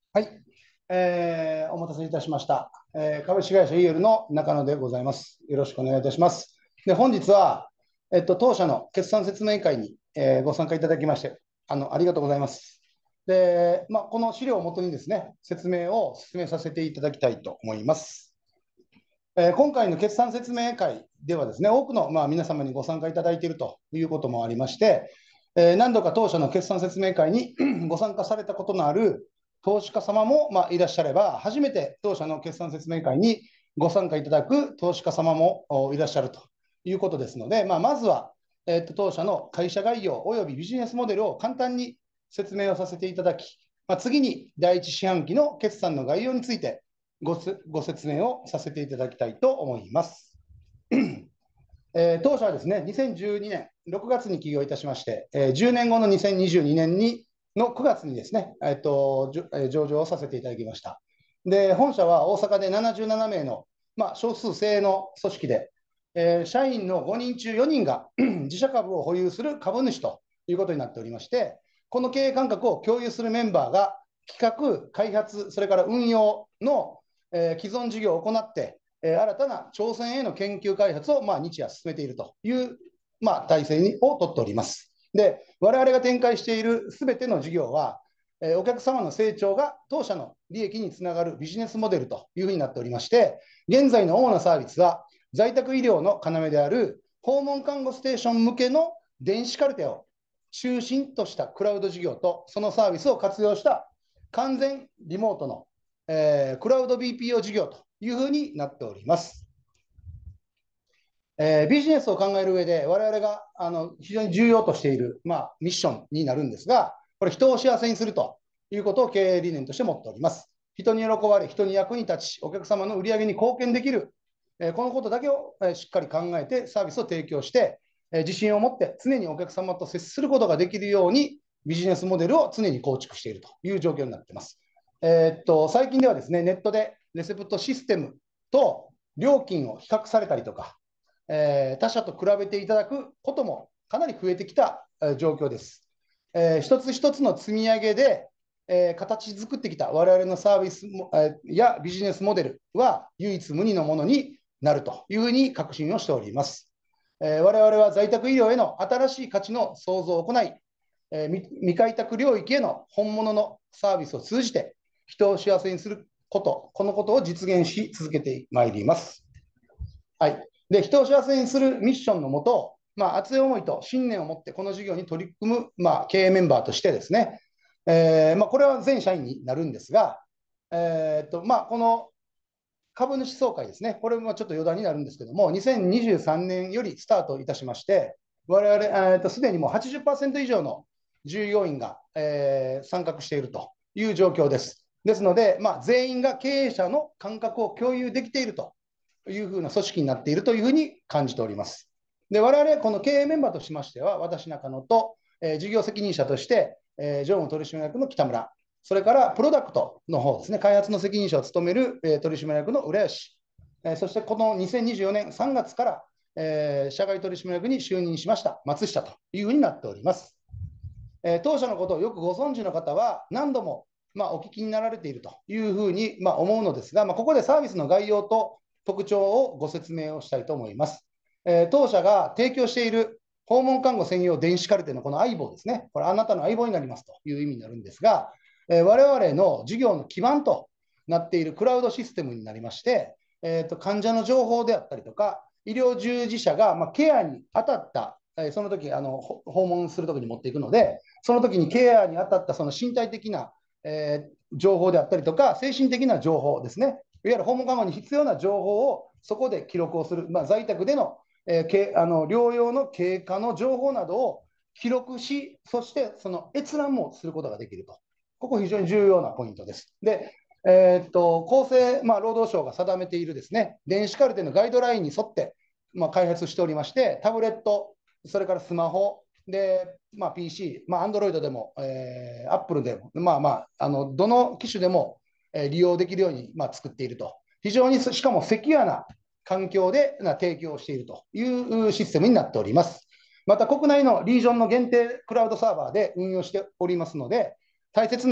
はい、お待たせいたしました。株式会社イエルの中野でございます。よろしくお願いいたします。で、本日は、当社の決算説明会に、ご参加いただきまして、ありがとうございます。で、この資料をもとにですね、説明を進めさせていただきたいと思います。今回の決算説明会ではですね、多くの、皆様にご参加いただいているということもありまして、何度か当社の決算説明会にご参加されたことのある投資家様も、いらっしゃれば、初めて当社の決算説明会にご参加いただく投資家様もいらっしゃるということですので、まずは、当社の会社概要およびビジネスモデルを簡単に説明をさせていただき、次に第一四半期の決算の概要についてご説明をさせていただきたいと思います。当社はですね、2012年6月に起業いたしまして、10年後の2022年の9月にですね、上場をさせていただきました。で、本社は大阪で77名の、少数精鋭の組織で、社員の5人中4人が自社株を保有する株主ということになっておりまして、この経営感覚を共有するメンバーが企画、開発、それから運用の既存事業を行って、新たな挑戦への研究開発を、日夜進めているという、体制をとっております。で、我々が展開しているすべての事業は、お客様の成長が当社の利益につながるビジネスモデルというふうになっておりまして、現在の主なサービスは、在宅医療の要である訪問看護ステーション向けの電子カルテを中心としたクラウド事業と、そのサービスを活用した完全リモートのクラウド BPO 事業というふうになっております。ビジネスを考える上で、我々が非常に重要としている、ミッションになるんですが、これ、人を幸せにするということを経営理念として持っております。人に喜ばれ、人に役に立ち、お客様の売り上げに貢献できる、このことだけをしっかり考えてサービスを提供して、自信を持って常にお客様と接することができるように、ビジネスモデルを常に構築しているという状況になっています。最近ではですね、ネットでレセプトシステムと料金を比較されたりとか、他社と比べていただくこともかなり増えてきた状況です。一つ一つの積み上げで、形作ってきた我々のサービスやビジネスモデルは唯一無二のものになるというふうに確信をしております。我々は在宅医療への新しい価値の創造を行い、未開拓領域への本物のサービスを通じて人を幸せにすること、このことを実現し続けてまいります。はい。で、人を幸せにするミッションのもと、熱い思いと信念を持ってこの事業に取り組む、経営メンバーとしてですね、これは全社員になるんですが、この株主総会ですね、これもちょっと余談になるんですけども、2023年よりスタートいたしまして、我々、すでにもう80%以上の従業員が、参画しているという状況です。ですので、全員が経営者の感覚を共有できているというふうな組織になっているというふうに感じております。で、我々、この経営メンバーとしましては、私、中野と、事業責任者として、常務取締役の北村、それからプロダクトの方ですね、開発の責任者を務める、取締役の浦吉、そしてこの2024年3月から、社外取締役に就任しました松下というふうになっております。当社のことをよくご存知の方は、何度もお聞きになられているというふうに思うのですが、ここでサービスの概要と特徴をご説明をしたいと思います。当社が提供している訪問看護専用電子カルテのこの相棒ですね、これあなたの相棒になりますという意味になるんですが、我々の事業の基盤となっているクラウドシステムになりまして、患者の情報であったりとか、医療従事者がケアに当たった、その時訪問するときに持っていくので、その時にケアに当たったその身体的な、情報であったりとか、精神的な情報ですね、いわゆる訪問看護に必要な情報をそこで記録をする、在宅での、療養の経過の情報などを記録し、そしてその閲覧もすることができると。ここ非常に重要なポイントです。で、厚生、労働省が定めているですね、電子カルテのガイドラインに沿って、開発しておりまして、タブレット、それからスマホ、で、PC、Android でも、Apple でも、どの機種でも、利用できるように、作っていると。非常にしかもセキュアな環境で提供しているというシステムになっております。また国内のリージョンの限定クラウドサーバーで運用しておりますので、大切な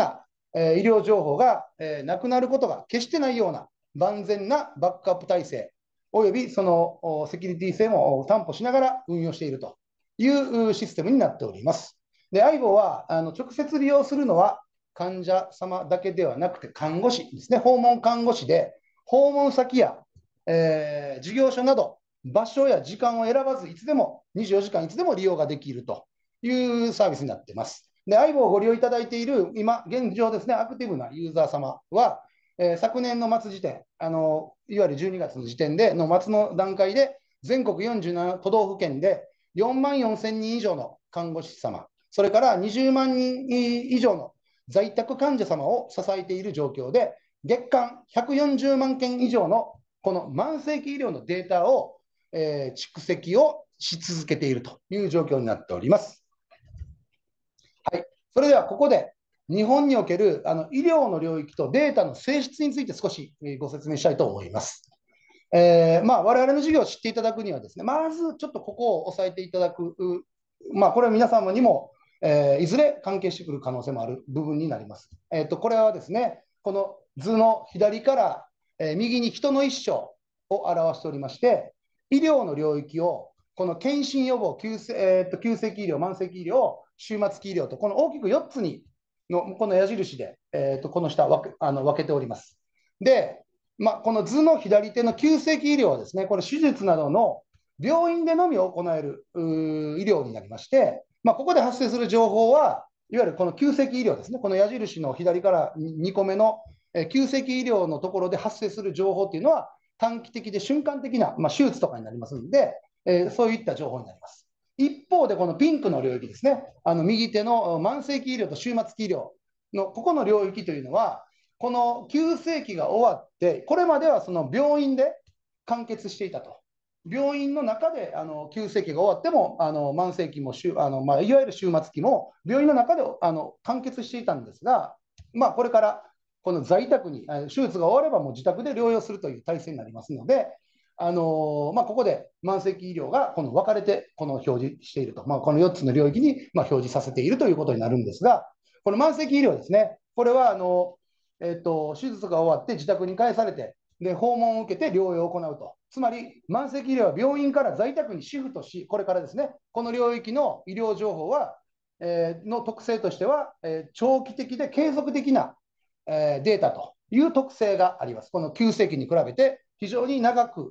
医療情報が、なくなることが決してないような万全なバックアップ体制、およびそのセキュリティ性も担保しながら運用しているというシステムになっております。で、相棒は直接利用するのは患者様だけではなくて看護師ですね、訪問看護師で、訪問先や、事業所など、場所や時間を選ばず、いつでも、24時間いつでも利用ができるというサービスになっています。で、相棒をご利用いただいている、今、現状ですね、アクティブなユーザー様は、昨年の末時点、いわゆる12月の時点での末の段階で、全国47都道府県で4万4千人以上の看護師様、それから20万人以上の在宅患者様を支えている状況で、月間140万件以上のこの慢性期医療のデータを、蓄積をし続けているという状況になっております。はい、それではここで日本における医療の領域とデータの性質について少しご説明したいと思います。我々の事業を知っていただくにはですね、まずちょっとここを押さえていただく、これは皆様にも、いずれ関係してくる可能性もある部分になります。これはですね、この図の左から、右に人の一生を表しておりまして、医療の領域をこの検診予防、急性期医療、慢性期医療、終末期医療と、この大きく4つにのこの矢印で、この下分けております。で、この図の左手の急性期医療はですね、これ手術などの病院でのみ行える医療になりまして、ここで発生する情報は、いわゆるこの急性期医療ですね、この矢印の左から2個目の急性期医療のところで発生する情報っていうのは、短期的で瞬間的な、手術とかになりますので、そういった情報になります。一方で、このピンクの領域ですね、右手の慢性期医療と終末期医療のここの領域というのは、この急性期が終わって、これまではその病院で完結していたと。病院の中で急性期が終わっても、慢性期もいわゆる終末期も病院の中で完結していたんですが、これからこの在宅に、手術が終わればもう自宅で療養するという体制になりますので、ここで慢性期医療がこの分かれてこの表示していると、この4つの領域に表示させているということになるんですが、この慢性期医療ですね、これは手術が終わって自宅に帰されて、で訪問を受けて療養を行うと。つまり、慢性期医療は病院から在宅にシフトし、これからですね、この領域の医療情報は、の特性としては、長期的で継続的な、データという特性があります。この急性期に比べて非常に長く、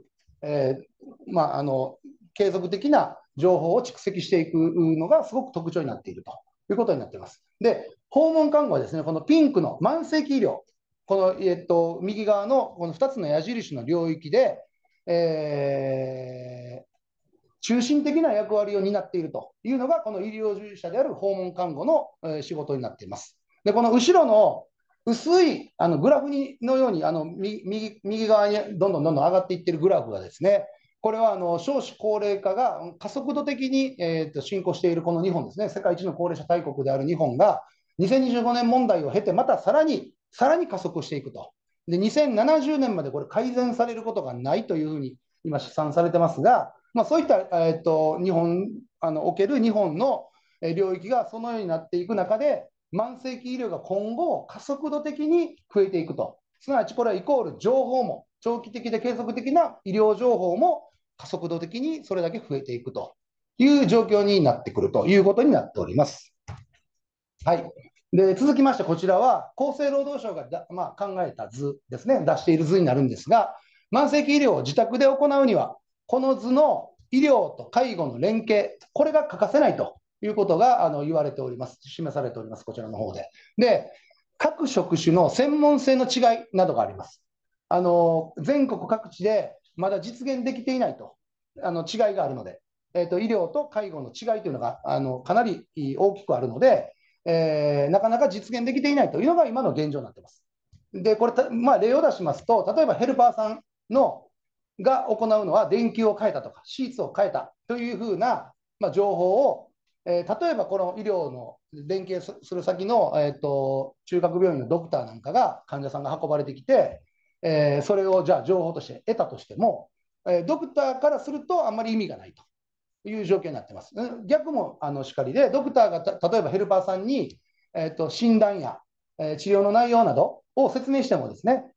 継続的な情報を蓄積していくのがすごく特徴になっているということになっています。で、訪問看護はですね、このピンクの慢性期医療、この、右側のこの2つの矢印の領域で、中心的な役割を担っているというのが、この医療従事者である訪問看護の仕事になっています。で、この後ろの薄いグラフのように右側にどんどん上がっていっているグラフがですね、これは少子高齢化が加速度的に、進行しているこの日本ですね、世界一の高齢者大国である日本が、2025年問題を経て、またさらに加速していくと。で、2070年までこれ改善されることがないというふうに今試算されてますが、そういった、日本おける日本の領域がそのようになっていく中で、慢性期医療が今後加速度的に増えていくと。すなわちこれはイコール情報も、長期的で継続的な医療情報も加速度的にそれだけ増えていくという状況になってくるということになっております。はい。で、続きまして、こちらは厚生労働省が考えた図ですね、出している図になるんですが、慢性期医療を自宅で行うには、この図の医療と介護の連携、これが欠かせないということが言われております、示されております、こちらの方で。で、各職種の専門性の違いなどがあります。全国各地でまだ実現できていないと、違いがあるので、医療と介護の違いというのがかなり大きくあるので、なかなか実現できていないというのが今の現状になっています。で、これ、例を出しますと、例えばヘルパーさんが行うのは電球を変えたとか、シーツを変えたというふうな、情報を、例えばこの医療の連携する先の、中核病院のドクターなんかが、患者さんが運ばれてきて、それをじゃあ情報として得たとしても、ドクターからするとあんまり意味がないという状況になっています。逆もしかりで、ドクターが例えばヘルパーさんに、診断や治療の内容などを説明してもですね、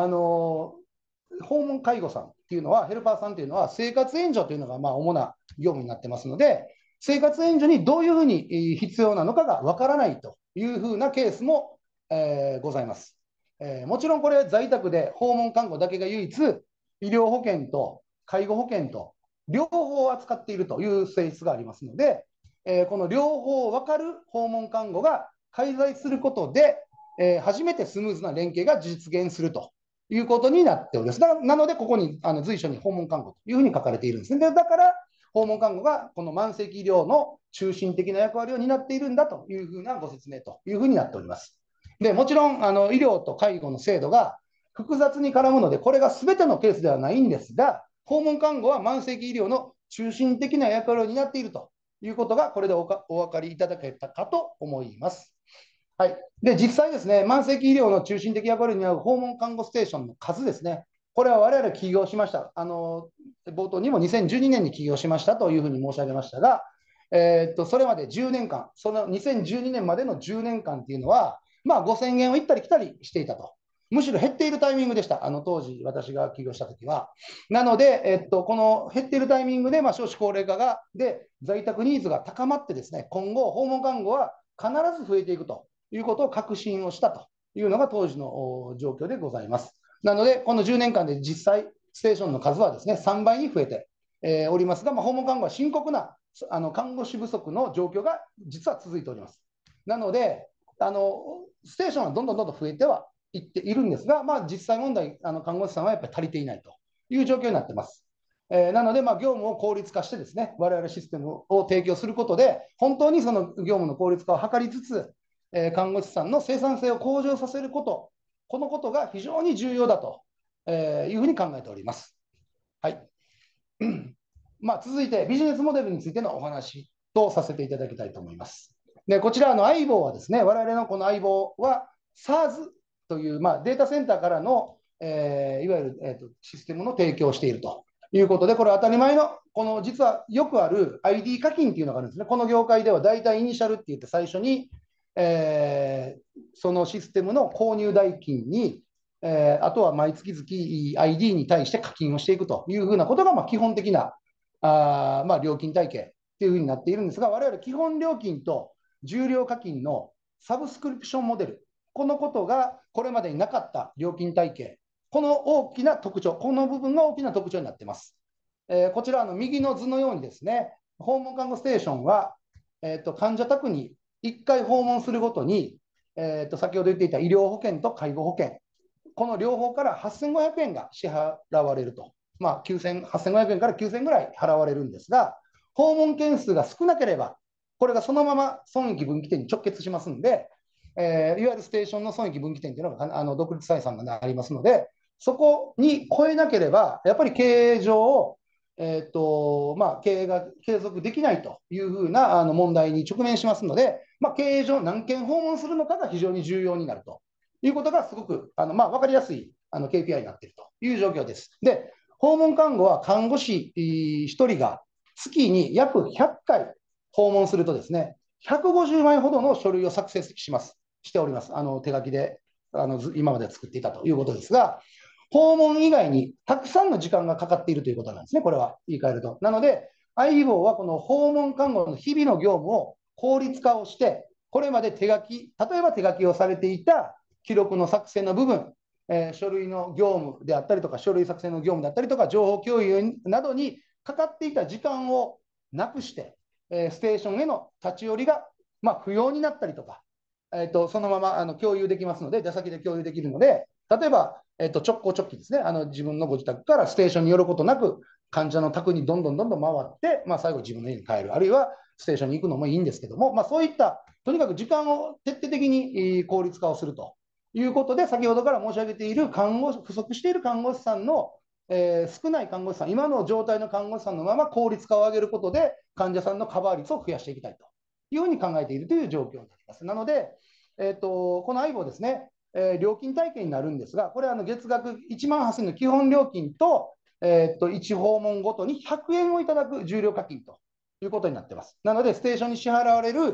訪問介護さんっていうのは、ヘルパーさんっていうのは、生活援助というのが主な業務になってますので、生活援助にどういうふうに必要なのかがわからないというふうなケースも、ございます。もちろんこれ、在宅で訪問看護だけが唯一、医療保険と介護保険と両方扱っているという性質がありますので、この両方分かる訪問看護が介在することで、初めてスムーズな連携が実現するということになっております。なので、ここに随所に訪問看護というふうに書かれているんですね。だから、訪問看護がこの慢性期医療の中心的な役割を担っているんだというふうなご説明というふうになっております。でもちろん医療と介護の制度が複雑に絡むので、これがすべてのケースではないんですが、訪問看護は慢性期医療の中心的な役割を担っているということが、これでお分かりいただけたかと思います。はい、で実際ですね、慢性期医療の中心的役割に担う訪問看護ステーションの数ですね、これは我々起業しました。冒頭にも2012年に起業しましたというふうに申し上げましたが、それまで10年間、その2012年までの10年間っていうのは、5000件を行ったり来たりしていたと。むしろ減っているタイミングでした。当時、私が起業したときは。なので、この減っているタイミングで、少子高齢化で在宅ニーズが高まってですね、今後、訪問看護は必ず増えていくということを確信をしたというのが当時の状況でございます。なので、この10年間で実際、ステーションの数はですね、3倍に増えて、おりますが、訪問看護は深刻な看護師不足の状況が実は続いております。なので、ステーションはどんどん増えてはいっているんですが、実際問題、看護師さんはやっぱり足りていないという状況になっています。なので、業務を効率化してですね、我々システムを提供することで、本当にその業務の効率化を図りつつ、看護師さんの生産性を向上させること、このことが非常に重要だというふうに考えております。はい。続いてビジネスモデルについてのお話とさせていただきたいと思います。でこちらの相棒はですね、我々のこの相棒は SaaS という、データセンターからの、いわゆる、システムの提供をしているということで、これ当たり前の、この実はよくある ID 課金というのがあるんですね。この業界では大体イニシャルって言って最初に、そのシステムの購入代金に、あとは毎月々 ID に対して課金をしていくというふうなことが基本的な料金体系というふうになっているんですが、我々基本料金と重量課金のサブスクリプションモデル、このことがこれまでになかった料金体系、この大きな特徴、この部分が大きな特徴になっています。こちら右の図のようにですね、訪問看護ステーションは、患者宅に1回訪問するごとに、先ほど言っていた医療保険と介護保険、この両方から8500円が支払われると。8500円から9000円ぐらい払われるんですが、訪問件数が少なければ、これがそのまま損益分岐点に直結しますので、いわゆるステーションの損益分岐点というのが独立採算がありますので、そこに超えなければ、やっぱり経営上、経営が継続できないというふうな問題に直面しますので、経営上何件訪問するのかが非常に重要になるということがすごく分かりやすいKPI になっているという状況です。で、訪問看護は看護師1人が月に約100回訪問するとですね、150枚ほどの書類を作成しております。手書きで今まで作っていたということですが、訪問以外にたくさんの時間がかかっているということなんですね、これは言い換えると。なので、相棒はこの訪問看護の日々の業務を効率化をして、これまで例えば手書きをされていた記録の作成の部分、書類の業務であったりとか、書類作成の業務であったりとか、情報共有などにかかっていた時間をなくして、ステーションへの立ち寄りが、不要になったりとか、そのまま共有できますので、出先で共有できるので、例えば、直行直帰ですね、自分のご自宅からステーションに寄ることなく、患者の宅にどんどん回って、最後自分の家に帰る、あるいはステーションに行くのもいいんですけども、そういった、とにかく時間を徹底的に効率化をするということで、先ほどから申し上げている不足している看護師さんの、少ない看護師さん、今の状態の看護師さんのまま効率化を上げることで、患者さんのカバー率を増やしていきたいというふうに考えているという状況になります。なので、この相棒ですね、料金体系になるんですが、これは月額1万8000円の基本料金と、1訪問ごとに100円をいただく重量課金ということになっています。なので、ステーションに支払われる、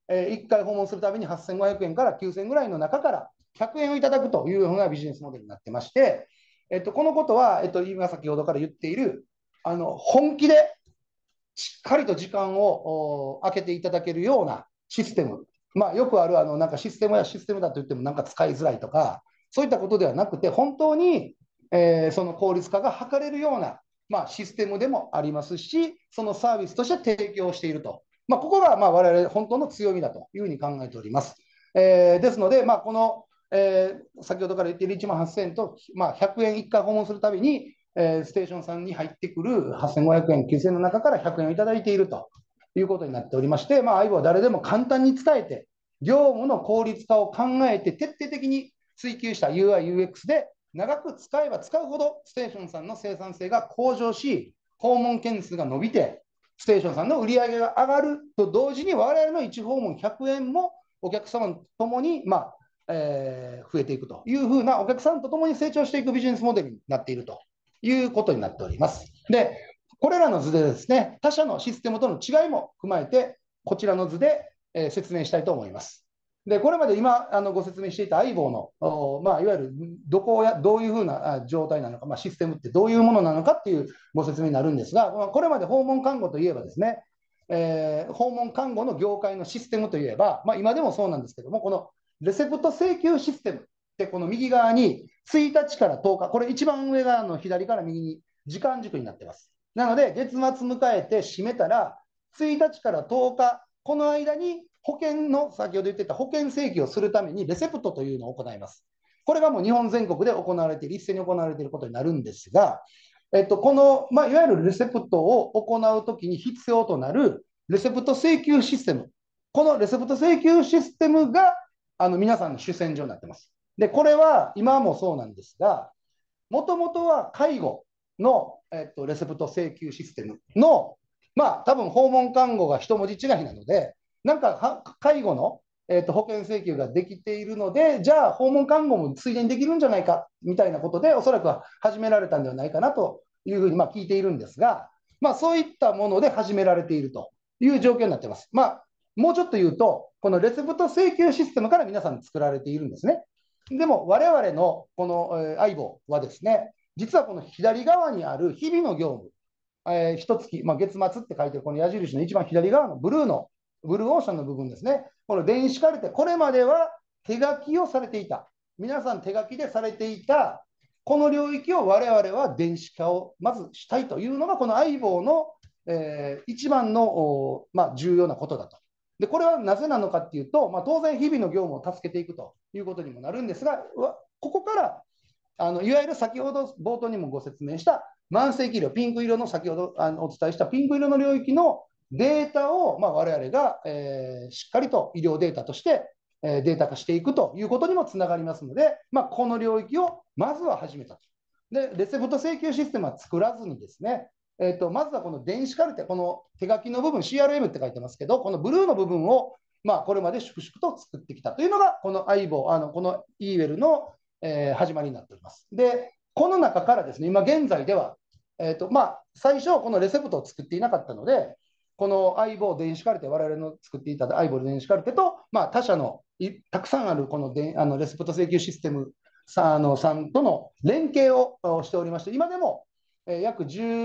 1回訪問するたびに8500円から9000円ぐらいの中から100円をいただくというようなビジネスモデルになってまして、このことは、今先ほどから言っている、本気でしっかりと時間を空けていただけるようなシステム、よくあるなんかシステムやシステムだと言ってもなんか使いづらいとか、そういったことではなくて、本当に、その効率化が図れるような、システムでもありますし、そのサービスとして提供していると、ここが我々本当の強みだというふうに考えております。ですので、この、先ほどから言っている1万8000円と、100円1回訪問するたびに、ステーションさんに入ってくる8500円、9000円の中から100円をいただいているということになっておりまして、相棒は誰でも簡単に伝えて、業務の効率化を考えて、徹底的に追求した UI、UX で、長く使えば使うほど、ステーションさんの生産性が向上し、訪問件数が伸びて、ステーションさんの売り上げが上がると同時に、我々の1訪問100円もお客様ともに、増えていくというふうな、お客さんとともに成長していくビジネスモデルになっているということになっております。で、これらの図でですね、他社のシステムとの違いも踏まえて、こちらの図で、説明したいと思います。で、これまで今ご説明していた相棒の、いわゆるどういうふうな状態なのか、システムってどういうものなのかっていうご説明になるんですが、これまで訪問看護といえばですね、訪問看護の業界のシステムといえば、今でもそうなんですけども、このレセプト請求システムってこの右側に1日から10日、これ一番上側の左から右に時間軸になってます。なので、月末迎えて締めたら、1日から10日、この間に保険の、先ほど言ってた保険請求をするためにレセプトというのを行います。これがもう日本全国で行われている、一斉に行われていることになるんですが、この、いわゆるレセプトを行うときに必要となるレセプト請求システム、このレセプト請求システムが皆さんの主戦場になっています。で、これは今もそうなんですが、もともとは介護の、レセプト請求システムの、多分訪問看護が一文字違いなので、なんか介護の、保険請求ができているので、じゃあ訪問看護もついでにできるんじゃないかみたいなことで、おそらくは始められたんではないかなというふうに聞いているんですが、そういったもので始められているという状況になっています。もうちょっと言うと、このレセプト請求システムから皆さん作られているんですね。でも、我々のこの相棒はですね、実はこの左側にある日々の業務、一月、月末って書いてるこの矢印の一番左側のブルーオーシャンの部分ですね、この電子カルテ、これまでは手書きをされていた、皆さん手書きでされていた、この領域を我々は電子化をまずしたいというのが、この相棒の、一番の、重要なことだと。で、これはなぜなのかっていうと、当然、日々の業務を助けていくということにもなるんですが、ここからいわゆる先ほど冒頭にもご説明した慢性期医療、ピンク色の先ほどお伝えしたピンク色の領域のデータを、我々が、しっかりと医療データとして、データ化していくということにもつながりますので、この領域をまずは始めたと。で、レセプト請求システムは作らずにですね、まずはこの電子カルテ、この手書きの部分、CRM って書いてますけど、このブルーの部分を、これまで粛々と作ってきたというのが、この相棒、この eWell の、始まりになっております。で、この中からですね、今現在では、最初、このレセプトを作っていなかったので、この相棒電子カルテ、我々の作っていた相棒電子カルテと、他社のたくさんあるこのレセプト請求システムさんとの連携をしておりまして、今でも約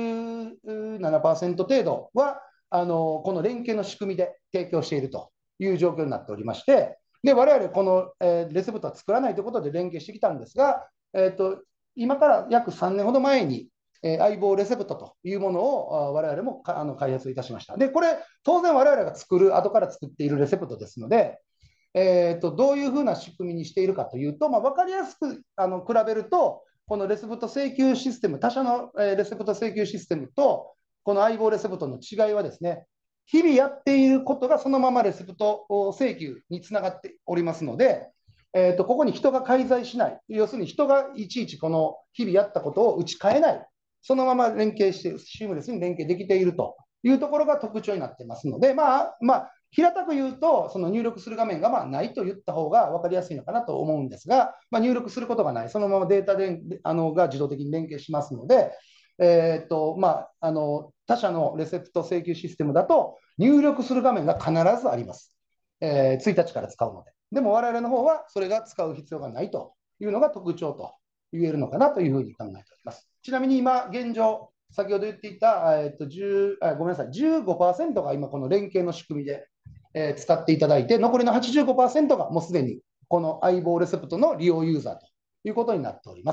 17%程度はこの連携の仕組みで提供しているという状況になっておりまして、で我々この、レセプトは作らないということで連携してきたんですが、今から約3年ほど前に、相棒レセプトというものを我々も開発いたしました。で、これ、当然我々が後から作っているレセプトですので、どういうふうな仕組みにしているかというと、分かりやすく比べると、このレセプト請求システム、他社のレセプト請求システムと、この相棒レセプトの違いはですね、日々やっていることがそのままレセプト請求につながっておりますので、ここに人が介在しない、要するに人がいちいちこの日々やったことを打ち替えない、そのまま連携して、シームレスに連携できているというところが特徴になっていますので、平たく言うと、その入力する画面がないと言った方が分かりやすいのかなと思うんですが、入力することがない、そのままデータでが自動的に連携しますので、他社のレセプト請求システムだと、入力する画面が必ずあります。 1日から使うので。でも我々の方はそれが使う必要がないというのが特徴と言えるのかなというふうに考えております。ちなみに今、現状、先ほど言っていた、ごめんなさい、15% が今この連携の仕組みで、使っていただいて、残りの 85% がもうすでにこの相棒レセプトの利用ユーザーということになっております。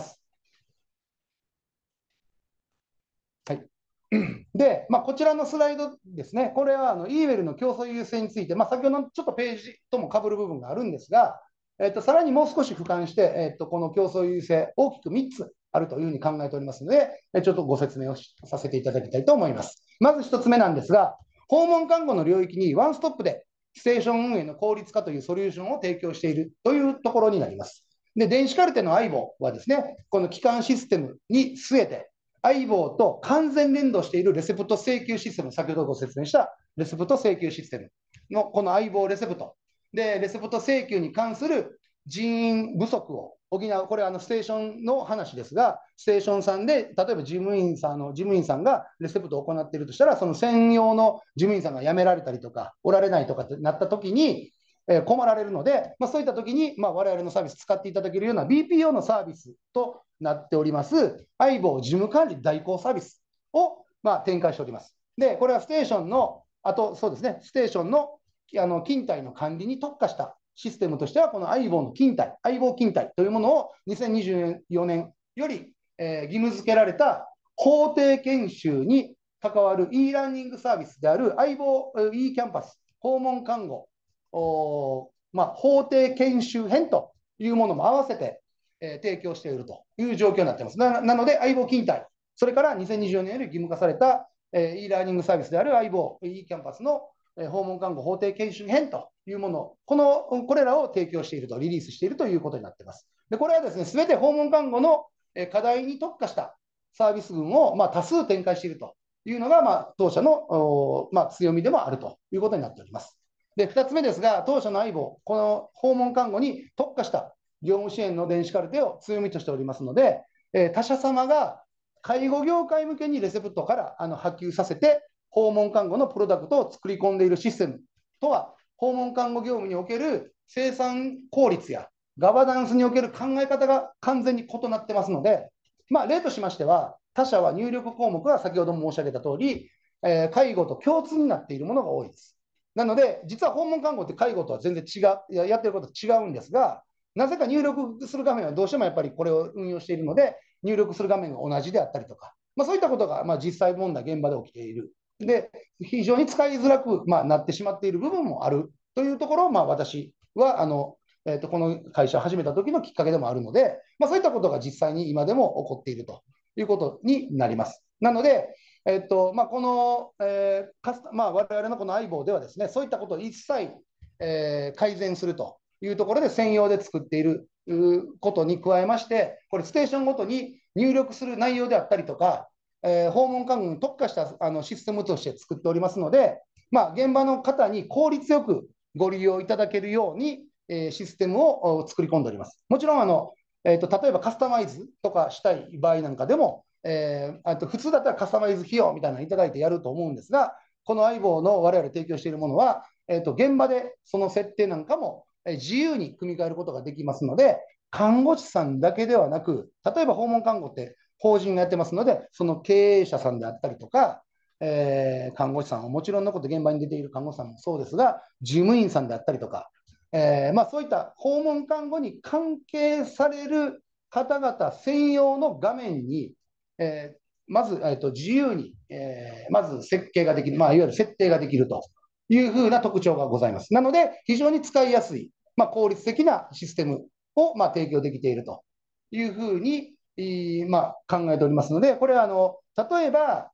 はい。で、こちらのスライドですね、これはe メルの競争優勢について、先ほどのちょっとページとも被る部分があるんですが、さらにもう少し俯瞰して、この競争優勢、大きく3つあるというふうに考えておりますので、ちょっとご説明をさせていただきたいと思います。まず1つ目なんですが、訪問看護の領域にワンストップでステーション運営の効率化というソリューションを提供しているというところになります。で、電子カルテの相棒はですね、この基幹システムに据えて、相棒と完全連動しているレセプト請求システム、先ほどご説明したレセプト請求システムのこの相棒レセプト。で、レセプト請求に関する人員不足を補う、これはステーションの話ですが、ステーションさんで、例えば事務員さんがレセプトを行っているとしたら、その専用の事務員さんが辞められたりとか、おられないとかってなったときに、困られるので、そういったときに、我々のサービス使っていただけるような BPO のサービスとなっております、相棒事務管理代行サービスを、展開しております。で、これはステーションの、あとそうですね、ステーションの勤怠の管理に特化したシステムとしては、この相棒の勤怠、相棒勤怠というものを2024年より、義務付けられた法定研修に関わる e ラーニングサービスである相棒 e キャンパス訪問看護、法定研修編というものも合わせて、提供しているという状況になっています。なので、相棒勤怠、それから2024年より義務化された、e ラーニングサービスである相棒 e キャンパスの訪問看護法定研修編というもの、これらを提供していると、リリースしているということになっています。で、これはですね、すべて訪問看護の課題に特化したサービス群を多数展開しているというのが、当社の強みでもあるということになっております。で、2つ目ですが、当社の相棒、この訪問看護に特化した業務支援の電子カルテを強みとしておりますので、他社様が介護業界向けにレセプトから波及させて、訪問看護のプロダクトを作り込んでいるシステムとは、訪問看護業務における生産効率やガバナンスにおける考え方が完全に異なってますので、例としましては、他社は入力項目は先ほども申し上げた通り、介護と共通になっているものが多いです。なので、実は訪問看護って介護とは全然違う、やってること違うんですが、なぜか入力する画面はどうしてもやっぱりこれを運用しているので、入力する画面が同じであったりとか、そういったことが実際問題、現場で起きている。で、非常に使いづらく、なってしまっている部分もあるというところを、私はこの会社を始めた時のきっかけでもあるので、そういったことが実際に今でも起こっているということになります。なので、この、我々のこの相棒ではですね、そういったことを一切、改善するというところで専用で作っていることに加えまして、これステーションごとに入力する内容であったりとか、訪問看護に特化したシステムとして作っておりますので、現場の方に効率よくご利用いただけるように、システムを作り込んでおります。もちろん例えばカスタマイズとかしたい場合なんかでも、普通だったらカスタマイズ費用みたいなのいただいてやると思うんですが、この相棒の我々提供しているものは、現場でその設定なんかも自由に組み替えることができますので、看護師さんだけではなく、例えば訪問看護って法人がやってますので、その経営者さんであったりとか、看護師さんはもちろんのこと現場に出ている看護師さんもそうですが、事務員さんであったりとか、そういった訪問看護に関係される方々専用の画面に、まず、自由に、まず設計ができる、いわゆる設定ができるというふうな特徴がございます。なので、非常に使いやすい、効率的なシステムを、提供できているというふうに、考えておりますので、これは例えば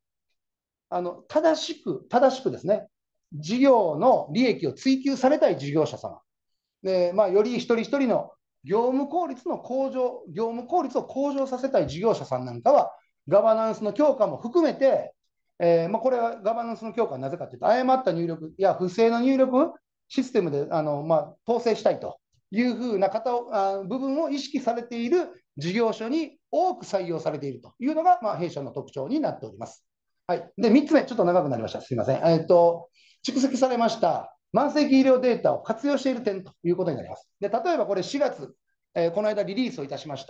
正しくですね、事業の利益を追求されたい事業者様で、より一人一人の業務効率を向上させたい事業者さんなんかは、ガバナンスの強化も含めて、これはガバナンスの強化はなぜかというと、誤った入力や不正の入力システムで統制したいというふうな部分を意識されている事業所に多く採用されているというのが、弊社の特徴になっております。はい、で3つ目、ちょっと長くなりました。すみません。蓄積されました慢性期医療データを活用している点ということになります。で、例えばこれ4月、この間リリースをいたしました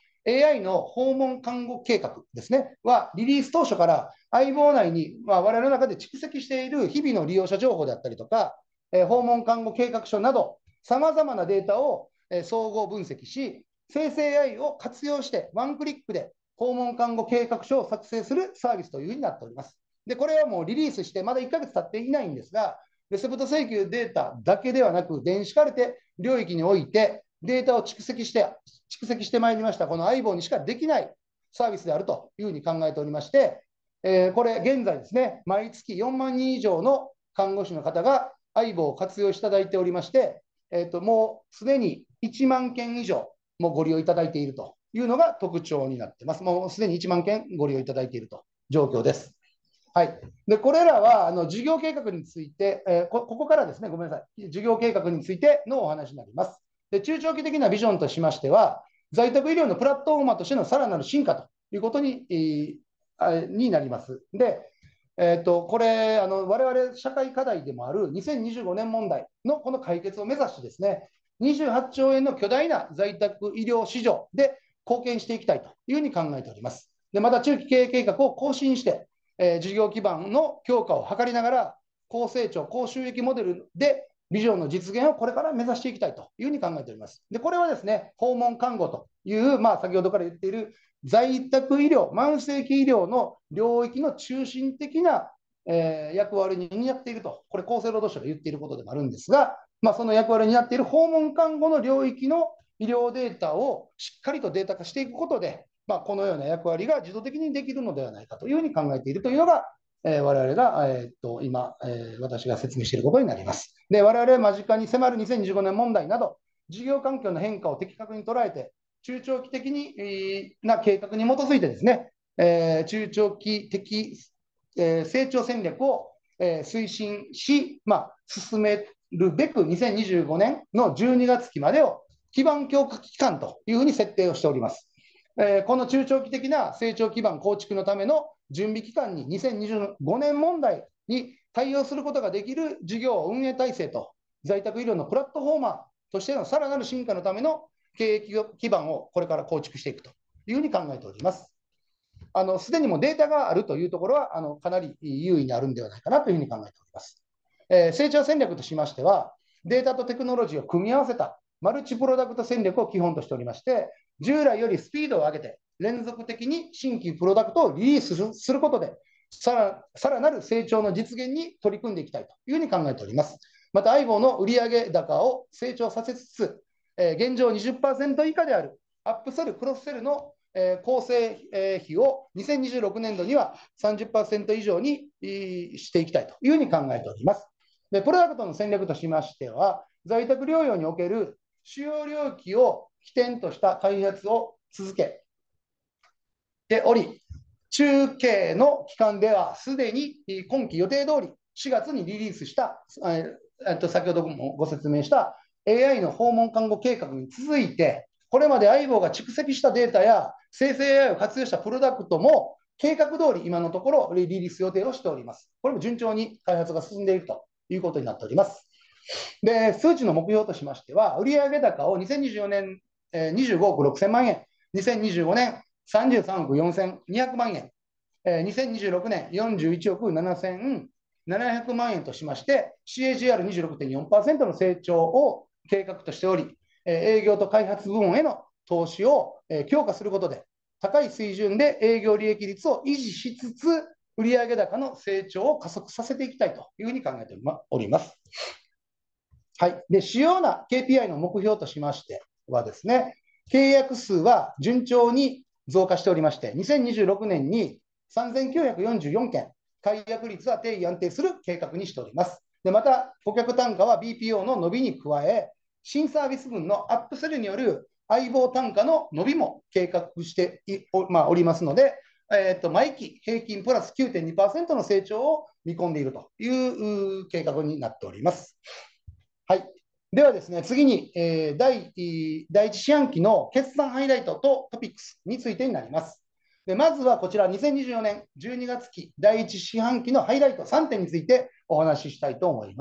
AI の訪問看護計画ですね、は、リリース当初から相棒内に、我々の中で蓄積している日々の利用者情報であったりとか、訪問看護計画書など、さまざまなデータを総合分析し、生成 AI を活用して、ワンクリックで訪問看護計画書を作成するサービスというふうになっております。で、これはもうリリースして、まだ1ヶ月経っていないんですが、レセプト請求データだけではなく、電子カルテ領域において、データを蓄積してまいりました、この相棒にしかできないサービスであるというふうに考えておりまして、これ、現在ですね、毎月4万人以上の看護師の方が相棒を活用していただいておりまして、もうすでに1万件以上もご利用いただいているというのが特徴になっています。もうすでに1万件ご利用いただいていると状況です。はい、でこれらは事業計画について、ここからですね、ごめんなさい、事業計画についてのお話になります。で中長期的なビジョンとしましては、在宅医療のプラットフォーマーとしてのさらなる進化ということになります。で、これ我々社会課題でもある2025年問題のこの解決を目指してですね、28兆円の巨大な在宅医療市場で貢献していきたいというふうに考えております。でまた中期経営計画を更新して、事業基盤の強化を図りながら、高成長、高収益モデルでビジョンの実現をこれから目指していきたいというふうに考えております。でこれはですね、訪問看護という、先ほどから言っている在宅医療、慢性期医療の領域の中心的な、役割に担っていると、これ、厚生労働省が言っていることでもあるんですが、その役割に担っている訪問看護の領域の医療データをしっかりとデータ化していくことで、このような役割が自動的にできるのではないかというふうに考えているというのが、我々が、今、私が説明していることになります。で、我々間近に迫る2025年問題など、事業環境の変化を的確に捉えて、中長期的な計画に基づいてですね、中長期的、成長戦略を、推進し、進めるべく2025年の12月期までを基盤強化期間というふうに設定をしております。この中長期的な成長基盤構築のための準備期間に2025年問題に対応することができる事業運営体制と在宅医療のプラットフォーマーとしてのさらなる進化のための経営基盤をこれから構築していくというふうに考えております。すでにもデータがあるというところはかなり優位にあるんではないかなというふうに考えております。成長戦略としましては、データとテクノロジーを組み合わせたマルチプロダクト戦略を基本としておりまして、従来よりスピードを上げて、連続的に新規プロダクトをリリースすることで、さらなる成長の実現に取り組んでいきたいというふうに考えております。また、相棒の売上高を成長させつつ、現状20%以下であるアップセル、クロスセルの構成費を2026年度には30%以上にしていきたいというふうに考えております。で、プロダクトの戦略としましては、在宅療養における主要領域を起点とした開発を続けており、中継の期間ではすでに今期予定通り4月にリリースした、先ほどもご説明した AI の訪問看護計画に続いて、これまで相棒が蓄積したデータや生成 AI を活用したプロダクトも計画通り今のところリリース予定をしております。これも順調に開発が進んでいるということになっております。で、数値の目標としましては、売上高を2024年、25億6000万円、2025年33億4200万円、2026年41億7700万円としまして、CAGR26.4% の成長を計画としており、営業と開発部門への投資を強化することで、高い水準で営業利益率を維持しつつ、売上高の成長を加速させていきたいというふうに考えております。はい、で主要な KPI の目標としましてはですね、契約数は順調に増加しておりまして、2026年に3944件、解約率は定義安定する計画にしております。でまた、顧客単価は BPO の伸びに加え、新サービス分のアップセルによる相棒単価の伸びも計画しておりますので、毎期平均プラス 9.2% の成長を見込んでいるという計画になっております。はい、ではですね、次に、第1四半期の決算ハイライトとトピックスについてになります。でまずはこちら、2024年12月期第1四半期のハイライト3点についてお話ししたいと思います。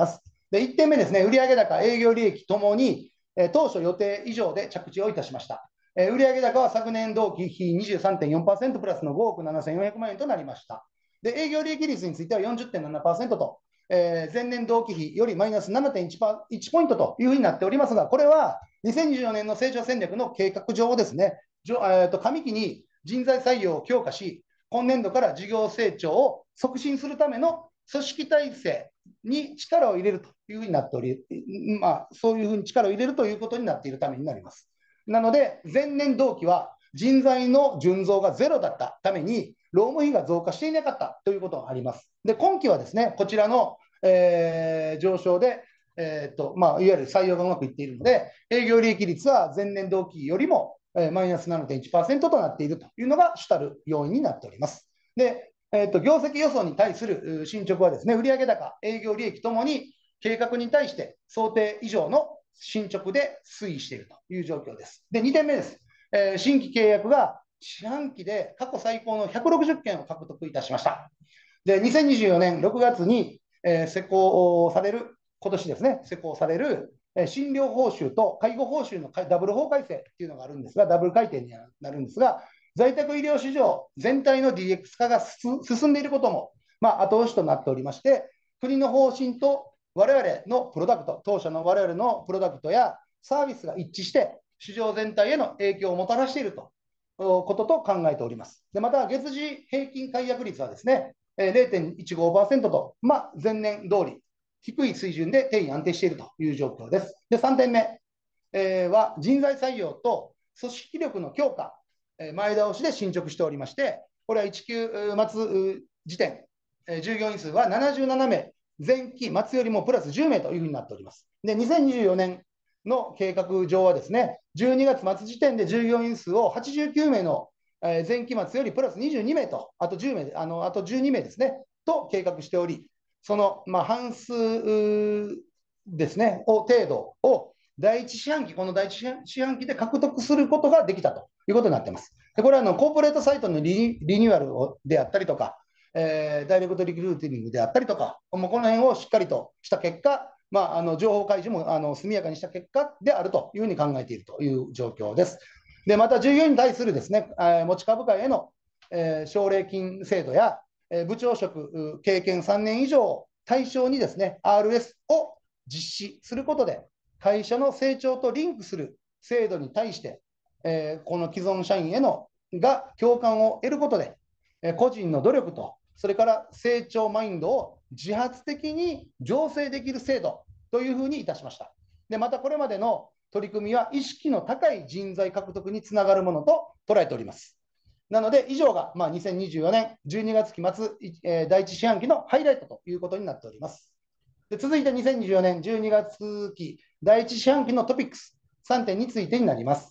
で、1点目ですね、売上高、営業利益ともに、当初予定以上で着地をいたしました。売上高は昨年同期比 23.4% プラスの5億7400万円となりました。で、営業利益率については 40.7% と、前年同期比よりマイナス 7.1 ポイントというふうになっておりますが、これは2024年の成長戦略の計画上ですね、上期に人材採用を強化し、今年度から事業成長を促進するための組織体制に力を入れるというふうになっており、そういうふうに力を入れるということになっているためになります。なので、前年同期は人材の純増がゼロだったために、労務費が増加していなかったということがあります。で、今期はですね、こちらの、上昇で、いわゆる採用がうまくいっているので、営業利益率は前年同期よりもマイナス 7.1% となっているというのが主たる要因になっております。で、業績予想に対する進捗はですね、売上高、営業利益ともに計画に対して想定以上の進捗で推移しているという状況です。で、2点目です。新規契約が四半期で過去最高の160件を獲得いたしました。で、2024年6月に、施行される、今年ですね、施行される診療報酬と介護報酬のダブル法改正っていうのがあるんですが、ダブル改定になるんですが、在宅医療市場全体の DX 化が進んでいることも、後押しとなっておりまして、国の方針と我々のプロダクト、当社の我々のプロダクトやサービスが一致して、市場全体への影響をもたらしているとことと考えております。で、また、月次平均解約率はですね、0.15% と、前年通り、低い水準で定員安定しているという状況です。で、3点目、は人材採用と組織力の強化、前倒しで進捗しておりまして、これは1級末時点、従業員数は77名、前期末よりもプラス10名というふうになっております。で、2024年の計画上はですね、12月末時点で従業員数を89名の前期末よりプラス22名と、あと10名、あと12名ですね、と計画しており、その、半数ですね、程度を第一四半期、この第一四半期で獲得することができたということになっています。で、これはコーポレートサイトのリニューアルであったりとか、ダイレクトリクルーティングであったりとか、この辺をしっかりとした結果、情報開示も速やかにした結果であるというふうに考えているという状況です。で、また従業員に対するですね、持ち株会への、奨励金制度や、部長職経験3年以上を対象にですね、RS を実施することで、会社の成長とリンクする制度に対して、この既存社員へのが共感を得ることで、個人の努力と、それから成長マインドを自発的に醸成できる制度というふうにいたしました。で、またこれまでの取り組みは意識の高い人材獲得につながるものと捉えております。なので、以上が2024年12月期末、第一四半期のハイライトということになっております。で、続いて2024年12月期第一四半期のトピックス3点についてになります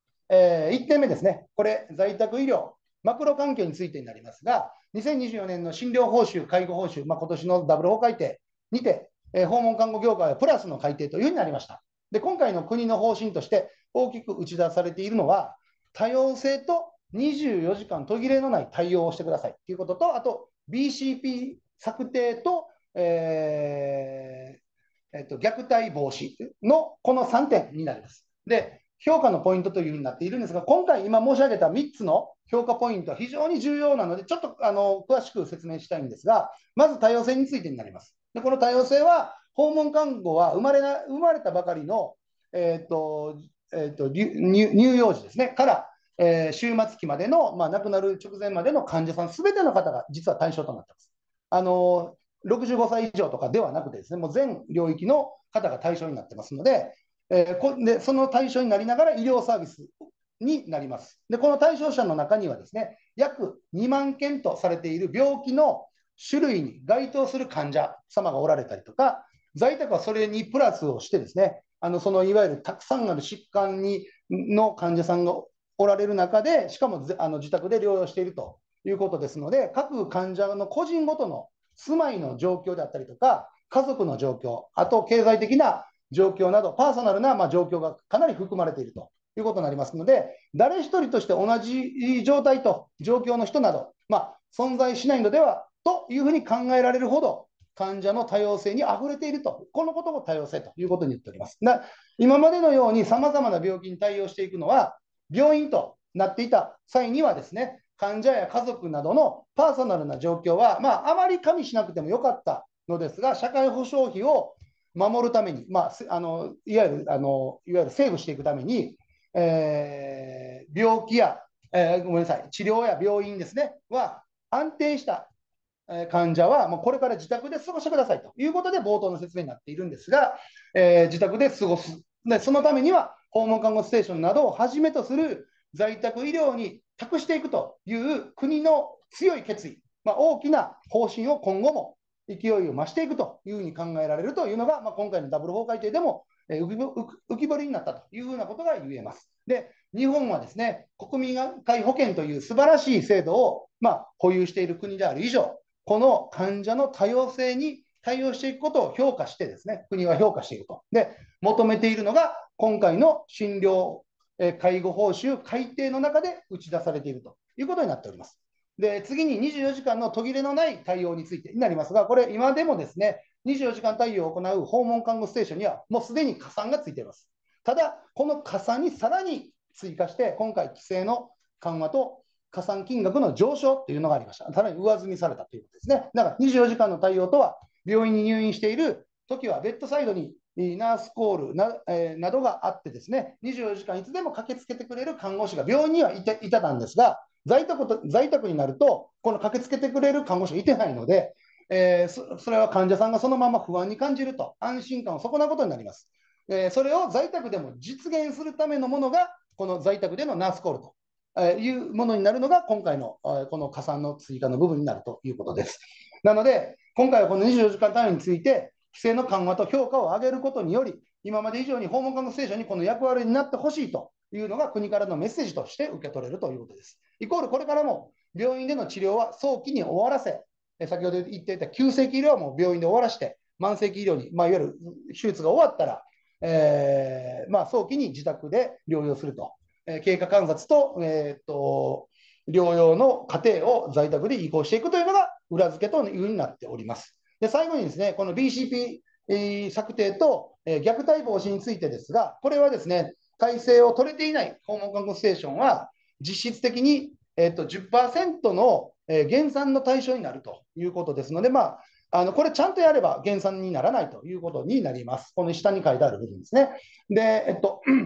。1点目ですね、これ、在宅医療、マクロ環境についてになりますが、2024年の診療報酬、介護報酬、今年のダブル法改定にて、訪問看護業界はプラスの改定というふうになりました。で、今回の国の方針として大きく打ち出されているのは、多様性と24時間途切れのない対応をしてくださいということと、あと BCP 策定と、虐待防止のこの3点になります。で、評価のポイントというふうになっているんですが、今回今申し上げた3つの評価ポイントは非常に重要なので、ちょっと詳しく説明したいんですが、まず多様性についてになります。で、この多様性は、訪問看護は生まれたばかりの、乳幼児ですね、から、終末期までの、亡くなる直前までの患者さん、すべての方が実は対象となっています。65歳以上とかではなくてですね、もう全領域の方が対象になってますので、でその対象になりながら医療サービスになります。で、この対象者の中にはですね、約2万件とされている病気の種類に該当する患者様がおられたりとか、在宅はそれにプラスをしてですね、そのいわゆるたくさんある疾患の患者さんがおられる中で、しかも自宅で療養しているということですので、各患者の個人ごとの住まいの状況であったりとか、家族の状況、あと経済的な状況など、パーソナルな状況がかなり含まれているということになりますので、誰一人として同じ状態と状況の人など、存在しないのではというふうに考えられるほど、 患者の多様性にあふれていると、このことを多様性ということに言っております。今までのようにさまざまな病気に対応していくのは、病院となっていた際にはですね、患者や家族などのパーソナルな状況は、あまり加味しなくてもよかったのですが、社会保障費を守るために、いわゆるセーブしていくために、病気や、ごめんなさい、治療や病院ですね、は安定した患者はもうこれから自宅で過ごしてくださいということで冒頭の説明になっているんですが、自宅で過ごす。で、そのためには訪問看護ステーションなどをはじめとする在宅医療に託していくという国の強い決意、大きな方針を今後も勢いを増していくというふうに考えられるというのが、今回のダブル法改定でも浮き彫りになったというふうなことが言えます。で、日本はですね、国民皆保険という素晴らしい制度を、保有している国である以上、この患者の多様性に対応していくことを評価してですね、国は評価していると。で、求めているのが、今回の診療、介護報酬改定の中で打ち出されているということになっております。で、次に24時間の途切れのない対応についてになりますが、これ、今でもですね、24時間対応を行う訪問看護ステーションには、もうすでに加算がついています。ただ、この加算にさらに追加して、今回、規制の緩和と加算金額の上昇というのがありました。さらに上積みされたということですね。だから24時間の対応とは、病院に入院している時は、ベッドサイドにナースコールなどがあってですね、24時間いつでも駆けつけてくれる看護師が病院にはいたんですが、在宅になると、この駆けつけてくれる看護師がいてないので、それは患者さんがそのまま不安に感じると、安心感を損なうことになります。それを在宅でも実現するためのものが、この在宅でのナースコールというものになるのが、今回のこの加算の追加の部分になるということです。なので、今回はこの24時間対応について、規制の緩和と評価を上げることにより、今まで以上に訪問看護ステーションにこの役割になってほしいというのが国からのメッセージとして受け取れるということです。イコール、これからも病院での治療は早期に終わらせ、先ほど言っていた急性期医療はもう病院で終わらせて、慢性期医療に、いわゆる手術が終わったら、早期に自宅で療養すると。経過観察と、療養の過程を在宅で移行していくというのが裏付けというふうになっております。で、最後にですね、この BCP 策定と虐待防止についてですが、これはですね、体制を取れていない訪問看護ステーションは、実質的に10% の減産の対象になるということですので、これちゃんとやれば減産にならないということになります。この下に書いてある部分ですね。で、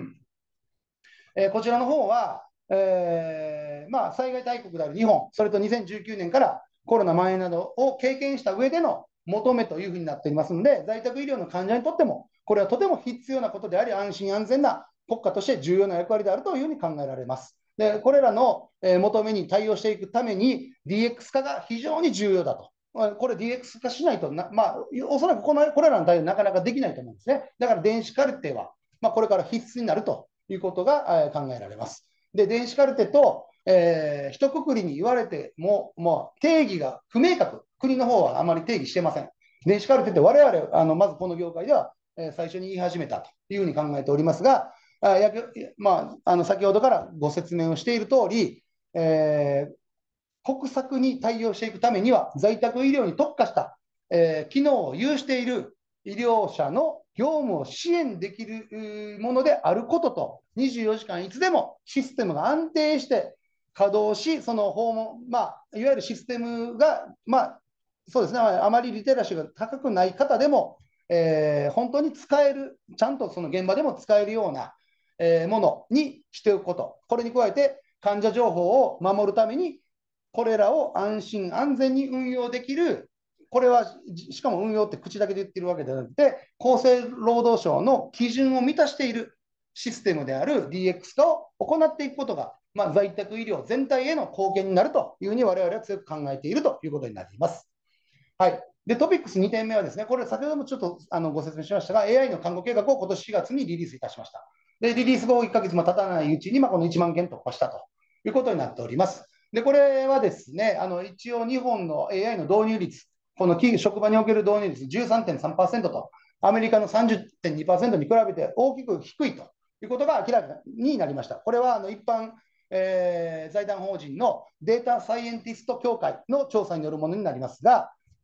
こちらの方は、災害大国である日本、それと2019年からコロナ蔓延などを経験した上での求めというふうになっていますので、在宅医療の患者にとっても、これはとても必要なことであり、安心安全な国家として重要な役割であるというふうに考えられます。で、これらの求めに対応していくために、DX 化が非常に重要だと。これ DX 化しないとおそらくこれらの対応なかなかできないと思うんですね。だから電子カルテは、これから必須になるということが考えられます。で、電子カルテと、一括りに言われても、定義が不明確、国の方はあまり定義してません。電子カルテって我々、まずこの業界では、最初に言い始めたというふうに考えておりますが、先ほどからご説明をしている通り、国策に対応していくためには、在宅医療に特化した、機能を有している医療者の業務を支援できるものであることと、24時間いつでもシステムが安定して稼働し、その訪問、いわゆるシステムが、そうですね、あまりリテラシーが高くない方でも、本当に使える、ちゃんとその現場でも使えるような、ものにしておくこと、これに加えて患者情報を守るために、これらを安心安全に運用できる、これはしかも運用って口だけで言ってるわけではなくて、厚生労働省の基準を満たしているシステムである DX 化を行っていくことが、在宅医療全体への貢献になるというふうに我々は強く考えているということになります。はい。で、トピックス2点目はですね、これ先ほどもちょっとご説明しましたが、AI の看護計画を今年4月にリリースいたしました。で、リリース後1ヶ月も経たないうちに、この1万件突破したということになっております。で、これはですね、一応日本の AI の導入率、この職場における導入率13.3% と、アメリカの30.2% に比べて大きく低いということが明らかになりました。これは一般、財団法人のデータサイエンティスト協会の調査によるものになりますが、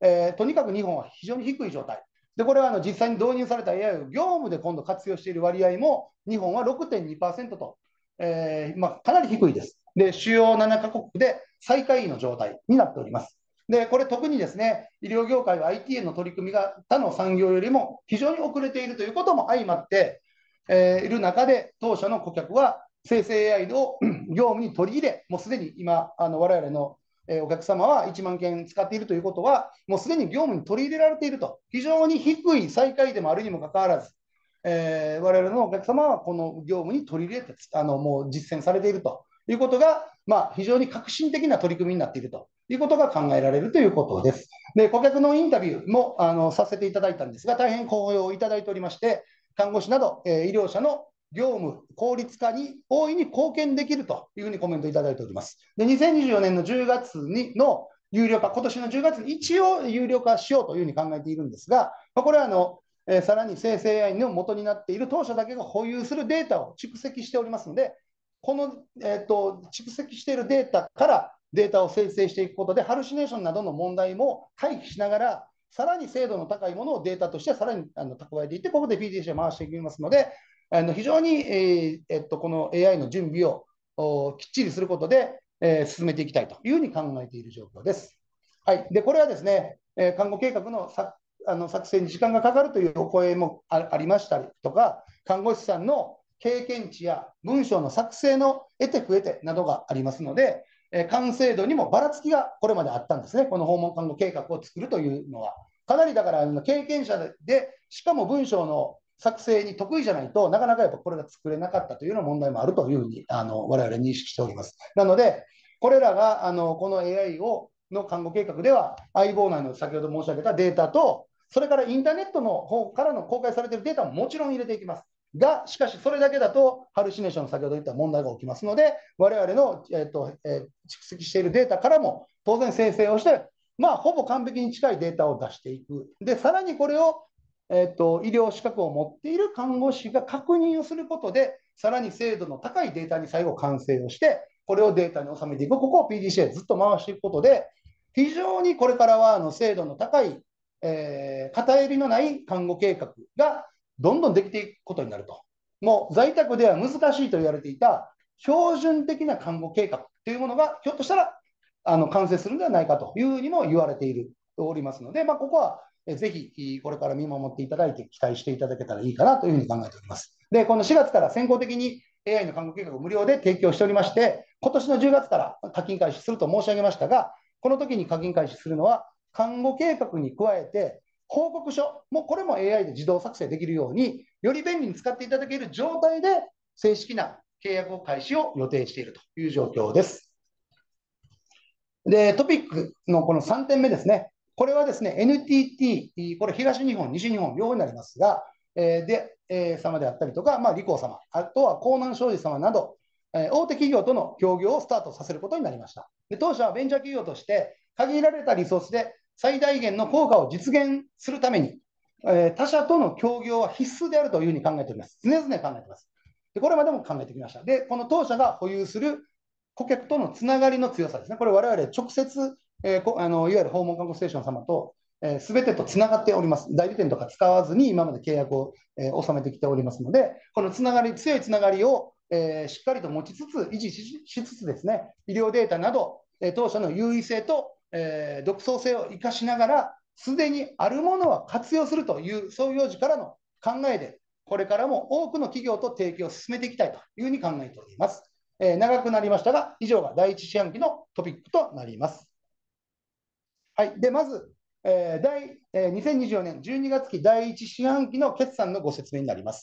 とにかく日本は非常に低い状態。で、これは実際に導入された AI を業務で今度活用している割合も、日本は 6.2% と、かなり低いです。で、主要7カ国で最下位の状態になっております。で、これ特にですね、医療業界は IT への取り組みが他の産業よりも非常に遅れているということも相まって、いる中で、当社の顧客は生成 AI を業務に取り入れ、もうすでに今、我々のお客様は1万件使っているということは、もうすでに業務に取り入れられていると、非常に低い最下位でもあるにもかかわらず、我々のお客様はこの業務に取り入れて、もう実践されているということが、非常に革新的な取り組みになっているということが考えられるということです。で、顧客のインタビューもさせていただいたんですが、大変好評をいただいておりまして、看護師など、医療者の業務効率化に大いに貢献できるというふうにコメントいただいております。で、2024年の10月の有料化、今年の10月に一応有料化しようというふうに考えているんですが、これはさらに生成 AI の元になっている当社だけが保有するデータを蓄積しておりますので、この、蓄積しているデータからデータを生成していくことで、ハルシネーションなどの問題も回避しながら、さらに精度の高いものをデータとしてさらに蓄えていって、ここで PDCA を回していきますので、非常に、この AI の準備をきっちりすることで、進めていきたいというふうに考えている状況です。はい、でこれはですね、看護計画の作成に時間がかかるというお声もありましたりとか、看護師さんの経験値や文章の作成の得て増えてなどがありますので、完成度にもばらつきがこれまであったんですね、この訪問看護計画を作るというのは。かなりだから経験者で、しかも文章の作成に得意じゃないとなかなかやっぱこれが作れなかったというような問題もあるというふうに我々認識しております。なので、これらがこの AI の看護計画では、相棒内の先ほど申し上げたデータと、それからインターネットの方からの公開されているデータももちろん入れていきます。が、しかしそれだけだと、ハルシネーションの先ほど言った問題が起きますので、我々の、蓄積しているデータからも当然生成をして、ほぼ完璧に近いデータを出していく。で、さらにこれを医療資格を持っている看護師が確認をすることで、さらに精度の高いデータに最後完成をして、これをデータに収めていく、ここを PDCA ずっと回していくことで、非常にこれからは精度の高い、偏りのない看護計画がどんどんできていくことになると。もう在宅では難しいと言われていた標準的な看護計画というものがひょっとしたら完成するんではないかというふうにも言われておりますので、ここはぜひこれから見守っていただいて期待していただけたらいいかなというふうに考えております。で、この4月から先行的に AI の看護計画を無料で提供しておりまして、今年の10月から課金開始すると申し上げましたが、この時に課金開始するのは、看護計画に加えて、報告書もこれも AI で自動作成できるように、より便利に使っていただける状態で正式な契約を開始を予定しているという状況です。で、トピックのこの3点目ですね。これはですね、NTT、これ東日本、西日本、両方になりますが、様であったりとか、リコー様、あとは江南商事様など、大手企業との協業をスタートさせることになりました。で、当社はベンチャー企業として、限られたリソースで最大限の効果を実現するために、他社との協業は必須であるというふうに考えております。常々考えています。で、これまでも考えてきました。で、この当社が保有する顧客とのつながりの強さですね。これ我々直接、いわゆる訪問看護ステーション様と、すべてとつながっております。代理店とか使わずに今まで契約を、収めてきておりますので、このつながり、強いつながりを、しっかりと持ちつつ、維持しつつですね、医療データなど、当社の優位性と、独創性を生かしながら、すでにあるものは活用するという創業時からの考えで、これからも多くの企業と提携を進めていきたいというふうに考えております。長くなりましたが、以上が第一四半期のトピックとなります。はい、でまず、2024年12月期第一四半期の決算のご説明になります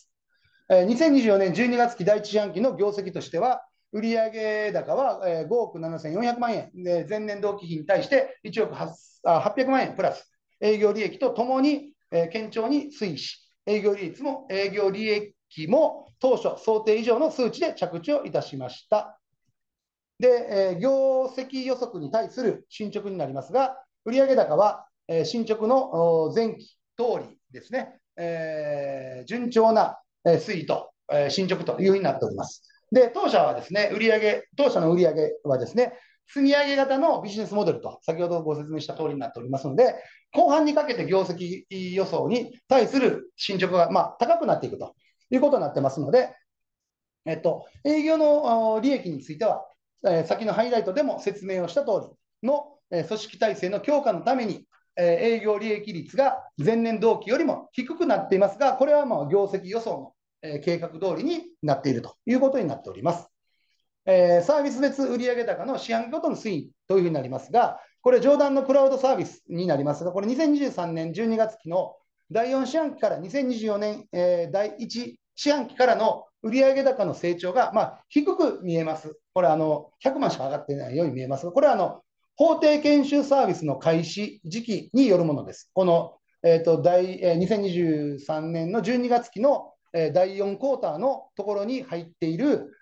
。2024年12月期第一四半期の業績としては、売上高は5億7400万円で、前年同期比に対して1億800万円プラス、営業利益とともに堅調に推移し、営業利益も当初想定以上の数値で着地をいたしました。で、業績予測に対する進捗になりますが、売上高は進捗の前期通りですね、順調な推移と進捗というふうになっております。で、当社はですね、当社の売上はですね、積み上げ型のビジネスモデルと先ほどご説明した通りになっておりますので、 後半にかけて業績予想に対する進捗が、高くなっていくということになってますので、営業の利益については、先のハイライトでも説明をした通りの、組織体制の強化のために、営業利益率が前年同期よりも低くなっていますが、これは業績予想の、計画通りになっているということになっております。サービス別売上高の四半期ごとの推移というふうになりますが、これ、上段のクラウドサービスになりますが、これ、2023年12月期の第4四半期から2024年、第1四半期からの売上高の成長が、低く見えます。これ、100万しか上がっていないように見えますが、これは法定研修サービスの開始時期によるものです。この、2023年の12月期の第4クォーターのところに入っている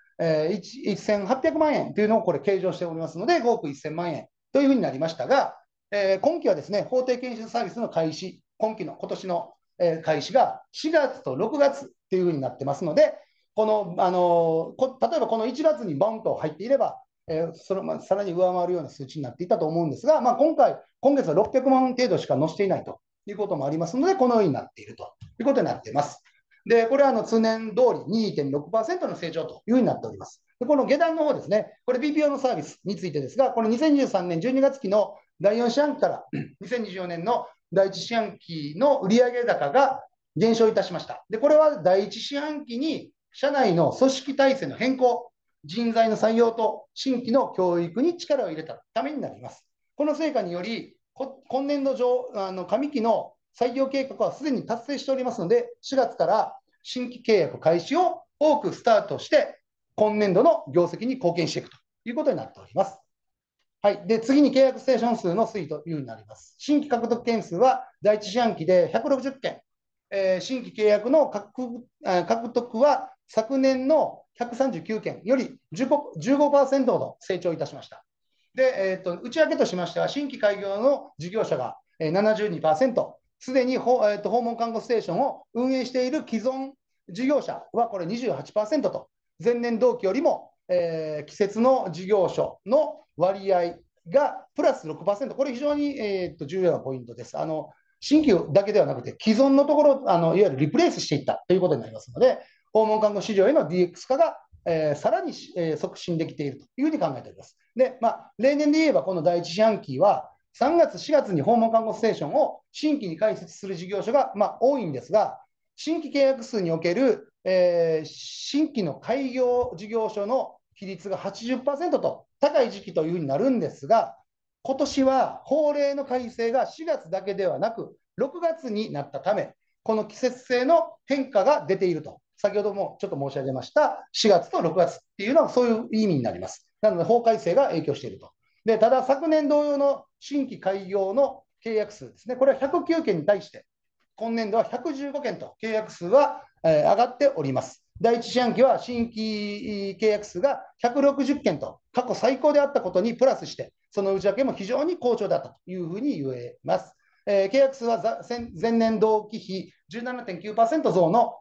1800万円というのをこれ計上しておりますので、5億1000万円というふうになりましたが、今期はですね、法定研修サービスの開始、今年の開始が4月と6月というふうになってますので、例えばこの1月にボンと入っていれば、さらに上回るような数値になっていたと思うんですが、今月は600万程度しか載せていないということもありますので、このようになっているということになっています。で、これは通年通り 2.6% の成長というふうになっております。で、この下段の方ですね、これ BPO のサービスについてですが、これ2023年12月期の第4四半期から2024年の第1四半期の売上高が減少いたしました。で、これは第1四半期に社内の組織体制の変更、人材の採用と新規の教育に力を入れたためになります。この成果により、今年度上、上期の採用計画はすでに達成しておりますので、4月から新規契約開始を多くスタートして、今年度の業績に貢献していくということになっております。はい。で、次に契約ステーション数の推移というようになります。新規獲得件数は第一四半期で160件。新規契約の獲得は昨年の139件より 15% ほど成長いたしました。で、内訳としましては、新規開業の事業者が72%、すでに訪問看護ステーションを運営している既存事業者はこれ28%と、前年同期よりも、季節の事業所の割合がプラス6%、これ非常に、重要なポイントです。新規だけではなくて、既存のところ、いわゆるリプレイスしていったということになりますので、訪問看護市場への DX 化がさらに、促進できているというふうに考えております。で、例年で言えば、この第一四半期は、3月、4月に訪問看護ステーションを新規に開設する事業所が、多いんですが、新規契約数における、新規の開業事業所の比率が80%と高い時期というふうになるんですが、今年は法令の改正が4月だけではなく、6月になったため、この季節性の変化が出ていると、先ほどもちょっと申し上げました4月と6月っていうのはそういう意味になります。なので、法改正が影響していると。で、ただ、昨年同様の新規開業の契約数ですね、これは109件に対して、今年度は115件と契約数は上がっております。第一四半期は新規契約数が160件と過去最高であったことにプラスして、その内訳も非常に好調だったというふうに言えます。契約数は前年同期比 17.9% 増の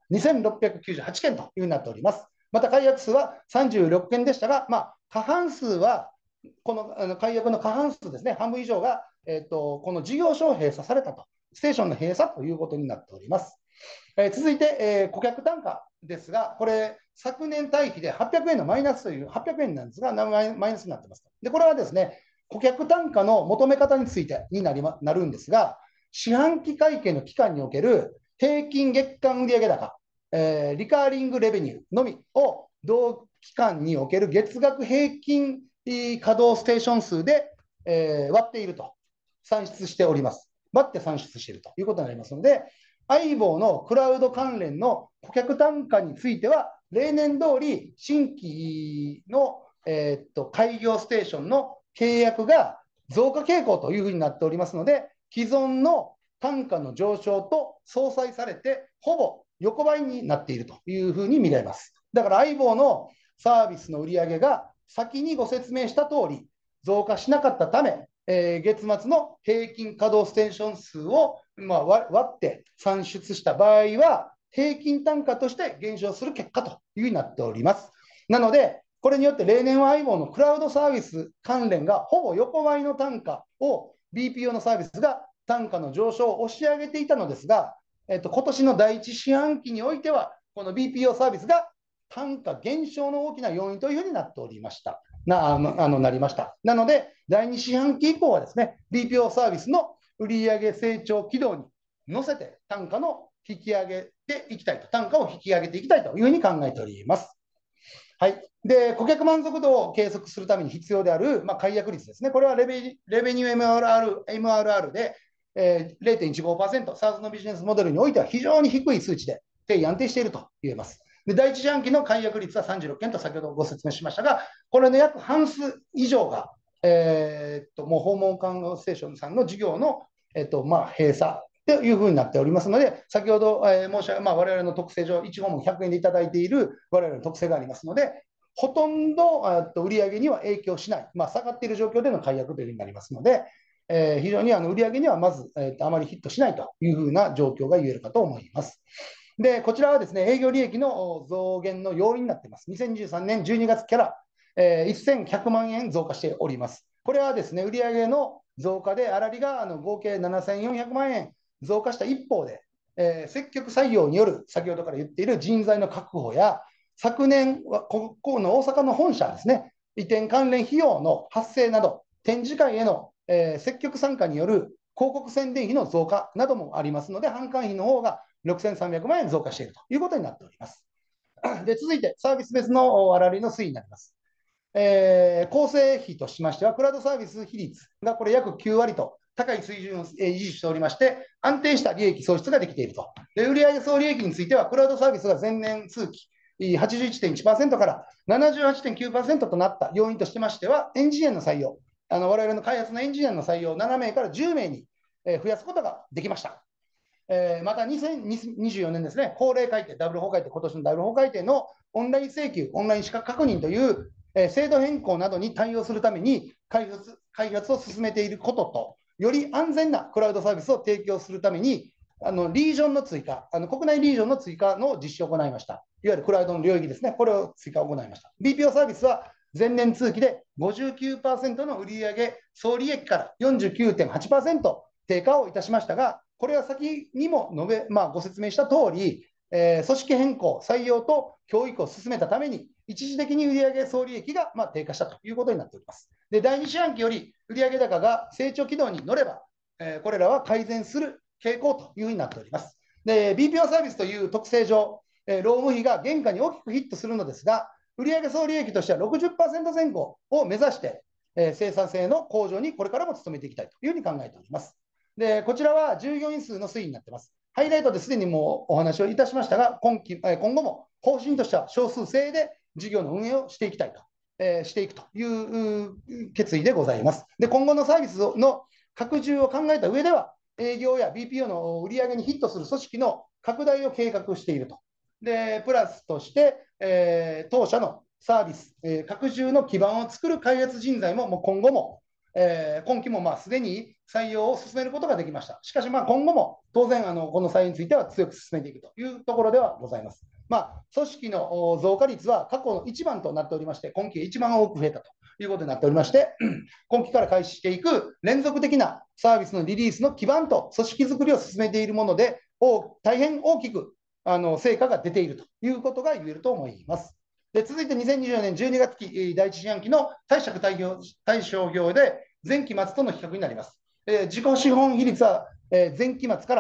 2698件というふうになっております。また解約数は36件でしたが、過半数は、この解約の過半数ですね、半分以上が、この事業所を閉鎖されたと、ステーションの閉鎖ということになっております。続いて、顧客単価ですが、これ、昨年対比で800円のマイナスという、800円なんですが、マイナスになってます。で、これはですね、顧客単価の求め方についてになるんですが、四半期会計の期間における平均月間売上高、リカーリングレベニューのみを同期間における月額平均稼働ステーション数で、割っていると、算出しております。割って算出しているということになりますので、相棒のクラウド関連の顧客単価については、例年通り新規の、開業ステーションの契約が増加傾向というふうになっておりますので、既存の単価の上昇と相殺されて、ほぼ横ばいになっているというふうに見られます。だから相棒のサービスの売上が先にご説明した通り増加しなかったため、月末の平均稼働ステーション数を、割って算出した場合は、平均単価として減少する結果というふうになっております。なので、これによって例年は相棒のクラウドサービス関連がほぼ横ばいの単価を BPO のサービスが単価の上昇を押し上げていたのですが、今年の第一四半期においては、この BPO サービスが単価減少の大きな要因というふうになっておりました。なりました。なので、第二四半期以降はですね、BPO サービスの売上成長軌道に乗せて単価の引き上げていきたいと、単価を引き上げていきたいというふうに考えております。はい、で顧客満足度を計測するために必要である、解約率ですね。これはレベニュー MRR で、0.15%、SaaS のビジネスモデルにおいては非常に低い数値で定位安定していると言えます。で第一四半期の解約率は36件と先ほどご説明しましたが、これの約半数以上が、もう訪問看護ステーションさんの事業の、閉鎖というふうになっておりますので、先ほど、申し上げ、我々の特性上、1訪問100円でいただいている我々の特性がありますので、ほとんど売上には影響しない、下がっている状況での解約というふうになりますので、非常に売上にはまず、あまりヒットしないというふうな状況が言えるかと思います。で、こちらはですね、営業利益の増減の要因になっています。2023年12月から、1100万円増加しております。これはですね、売上の増加で、粗利が合計7400万円増加した一方で、積極採用による先ほどから言っている人材の確保や、昨年はここの大阪の本社ですね、移転関連費用の発生など、展示会への、積極参加による広告宣伝費の増加などもありますので、販管費の方が6300万円増加しているということになっております。で続いて、サービス別の粗利の推移になります。構成比としましては、クラウドサービス比率がこれ約9割と高い水準を維持しておりまして、安定した利益創出ができていると。で売上総利益については、クラウドサービスが前年通期81.1% から78.9% となった要因としてましては、エンジニアの採用、我々の開発のエンジニアの採用を7名から10名に増やすことができました。また2024年ですね、法令改定、ダブル法改定、今年のダブル法改定のオンライン請求、オンライン資格確認という制度変更などに対応するために開発を進めていることと、より安全なクラウドサービスを提供するために、リージョンの追加、国内リージョンの追加の実施を行いました。いわゆるクラウドの領域ですね、これを追加を行いました。BPO サービスは前年通期で 59% の売上総利益から 49.8% 低下をいたしましたが、これは先にもご説明した通り、組織変更、採用と教育を進めたために、一時的に売上総利益が低下したということになっております。で第2四半期より売上高が成長軌道に乗れば、これらは改善する傾向というふうになっております。で BPO サービスという特性上、労務費が原価に大きくヒットするのですが、売上総利益としては 60% 前後を目指して、生産性の向上にこれからも努めていきたいというふうに考えております。でこちらは従業員数の推移になっています。ハイライトですでにもうお話をいたしましたが、今後も方針としては少数制で事業の運営をしていきたいと、していくという決意でございます。で今後のサービスの拡充を考えた上では、営業や BPO の売上にヒットする組織の拡大を計画していると。でプラスとして、当社のサービス、拡充の基盤を作る開発人材も今後も、今期もすでに採用を進めることができました。しかし、今後も当然この採用については強く進めていくというところではございます。組織の増加率は過去の一番となっておりまして、今期一番多く増えたということになっておりまして、今期から開始していく連続的なサービスのリリースの基盤と組織づくりを進めているもので、大変大きく成果が出ているということが言えると思います。で続いて2024年12月期第一四半期の貸借対照業で前期末との比較になります。自己資本比率は前期末から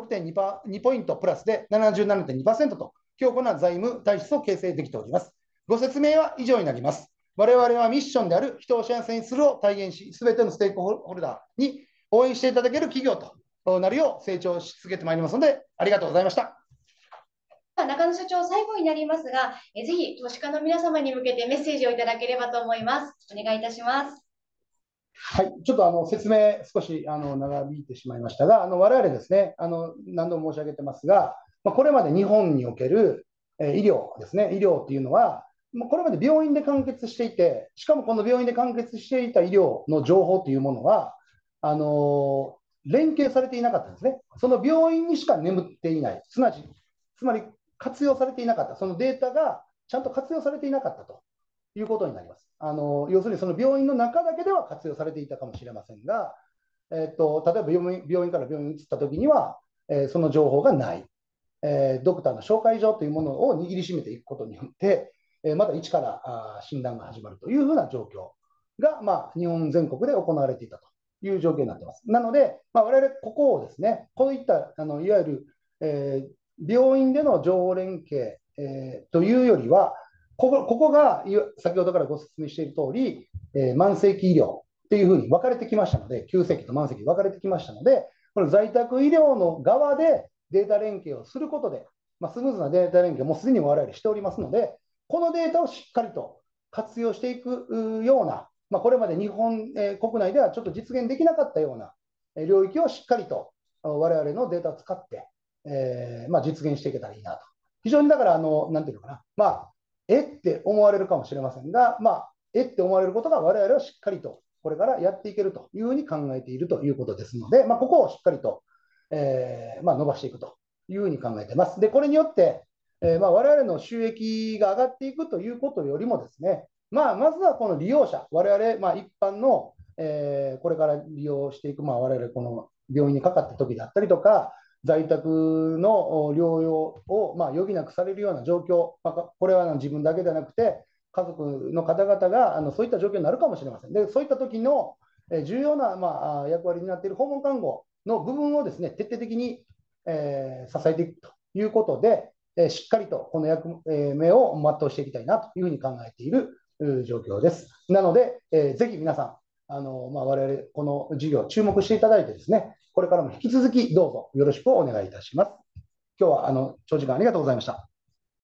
6.2 ポイントプラスで 77.2% と強固な財務体質を形成できております。ご説明は以上になります。我々はミッションである人を幸せにするを体現し、すべてのステークホルダーに応援していただける企業となるよう成長し続けてまいりますので、ありがとうございました。 中野社長、最後になりますが、ぜひ投資家の皆様に向けてメッセージをいただければと思います。お願いいたします。 はい、ちょっと説明、少し長引いてしまいましたが、我々ですね、何度も申し上げてますが、これまで日本における医療ですね、医療っていうのは、これまで病院で完結していて、しかもこの病院で完結していた医療の情報というものは、連携されていなかったんですね。その病院にしか眠っていない、つまり活用されていなかった、そのデータがちゃんと活用されていなかったということになります。要するにその病院の中だけでは活用されていたかもしれませんが、 例えば病院から病院に移ったときには、その情報がない、ドクターの紹介状というものを握りしめていくことによって、また一から診断が始まるというふうな状況が、日本全国で行われていたという状況になっています。なので、我々ここをですね、こういったいわゆる、病院での情報連携、というよりは、ここが先ほどからご説明している通り、慢性期医療っていうふうに分かれてきましたので、急性期と慢性期分かれてきましたので、この在宅医療の側でデータ連携をすることで、スムーズなデータ連携をもうすでに我々しておりますので、このデータをしっかりと活用していくような、これまで日本、国内ではちょっと実現できなかったような領域をしっかりと我々のデータを使って、実現していけたらいいなと。非常にだから、なんていうのかな、って思われるかもしれませんが、って思われることが我々はしっかりとこれからやっていけるというふうに考えているということですので、ここをしっかりと、伸ばしていくというふうに考えています。で、これによって、我々の収益が上がっていくということよりもですね、まずはこの利用者、我々、一般の、これから利用していく、我々この病院にかかった時だったりとか、在宅の療養を余儀なくされるような状況、これは自分だけではなくて、家族の方々がそういった状況になるかもしれません。で、そういった時の重要な役割になっている訪問看護の部分をですね、徹底的に支えていくということで、しっかりとこの役目を全うしていきたいなというふうに考えている状況です。なので、ぜひ皆さん、我々この事業注目していただいてですね、これからも引き続きどうぞよろしくお願いいたします。今日は長時間ありがとうございました。